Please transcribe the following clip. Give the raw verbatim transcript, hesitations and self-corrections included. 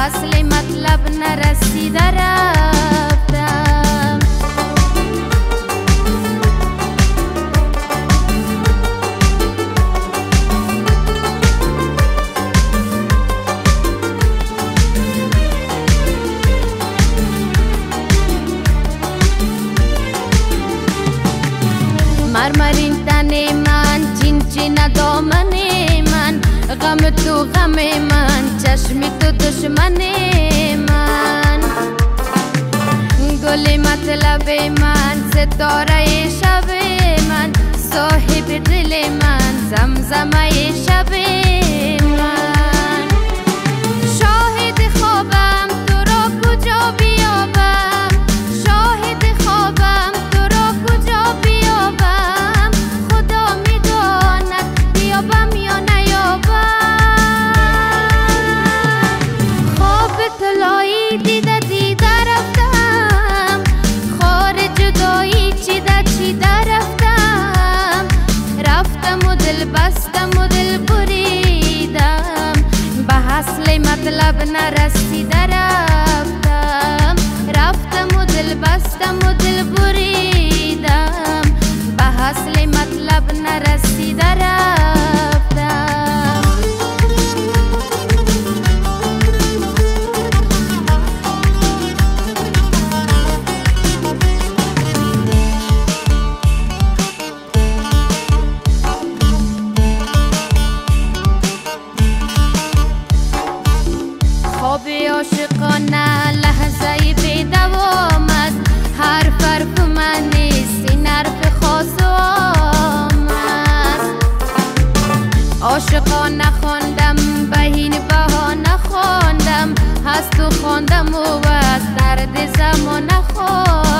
اصل مطلب نرسیده رفتم. مرمرین تن من، چین چین دامن من، غم تو غم من، چشم تو دشمن من. گل مطلب من، ستاره شب من، صاحب دل من، زمزمه شب من. شاهد خوابم تو را کجا بیابم، شاهد خوابم تو را کجا بیابم، خدا میداند بیابم یا نیابم. خواب طلایی دیده دیده رفتم، خار جدایی چیده چیده رفتم. رفتم و دل بستم و دل بریدم، به اصل مطلب نرسیده رفتم. رفتم و دل بستم و دل بریدم، به اصل مطلب نرسیده رفتم. خواب عاشقانه لحظه بی دوام است، حرف حرف من نیست، این حرف خاص و عام است. عاشقانه خواندم به این بهانه خواندم، از تو خواندم و از درد زمانه خواندم.